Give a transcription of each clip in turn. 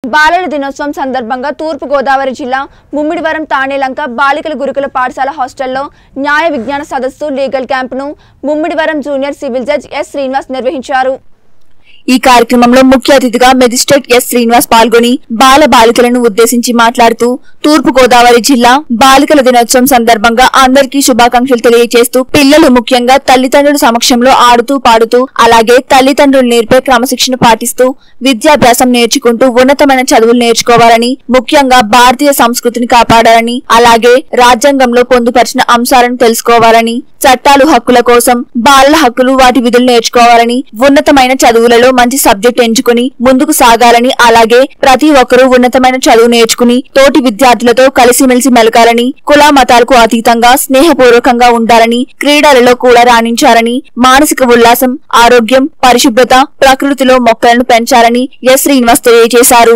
బాలల దినోత్సవం సందర్భంగా తూర్పు గోదావరి జిల్లా ముమ్మిడివరం తానేలంక బాలికల గురుకుల పాఠశాల హాస్టల్లో న్యాయ విజ్ఞాన సదస్సు లీగల్ క్యాంపును Mummidivaram junior civil judge S Srinivas నిర్వహించారు। ఈ కార్యక్రమంలో ముఖ్య అతిథిగా మెజిస్ట్రేట్ ఎస్ శ్రీనివాస్ పాల్గొని బాలికలను ఉద్దేశించి మాట్లాడుతూ తూర్పు గోదావరి జిల్లా బాలికల దినోత్సవం సందర్భంగా అందరికీ శుభాకాంక్షలు తెలియజేస్తూ పిల్లలు ముఖ్యంగా తల్లిదండ్రుల సమక్షంలో ఆడుతూ పాడుతూ అలాగే తల్లిదండ్రులు నేర్పే క్రమశిక్షణ పాటిస్తూ విద్యాభ్యాసం నేర్చుకుంటూ ఉన్నతమైన చదువులు నేర్చుకోవాలని, ముఖ్యంగా భారతీయ సంస్కృతిని కాపాడాలని, అలాగే రాజ్యాంగంలో పొందుపరిచిన అంశాలను తెలుసుకోవాలని, చట్టాలు హక్కుల కోసం బాలల హక్కులు వాటి విధులు నేర్చుకోవాలని, ఉన్నతమైన చదువులలో మంచి సబ్జెక్ట్ ఎంచుకుని ముందుకు సాగాలని, అలాగే ప్రతి ఒక్కరూ ఉన్నతమైన చదువు నేర్చుకుని తోటి విద్యార్థులతో కలిసిమెలిసి మెలగాలని, కుల మతాలకు అతీతంగా స్నేహపూర్వకంగా ఉండాలని, క్రీడలలో కూడా రాణించాలని, మానసిక ఉల్లాసం, ఆరోగ్యం, పరిశుభ్రత, ప్రకృతిలో మొక్కలను పెంచాలని ఎస్ శ్రీనివాస్ తెలియజేశారు।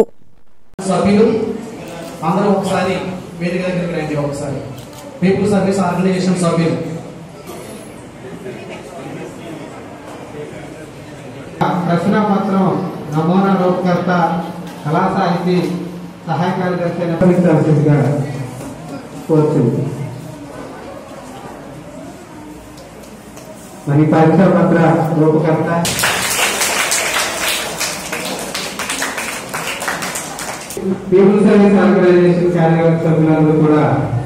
రచనా పత్రం నమూనా రూపకర్త కళా సాహితీ సహాయ కార్యదర్శిగా కోరుతుంది। మరి పరీక్షా పత్ర రూపకర్త పీపుల్ సర్వీస్ ఆర్గనైజేషన్ కార్యవర్గ సభ్యులందరూ కూడా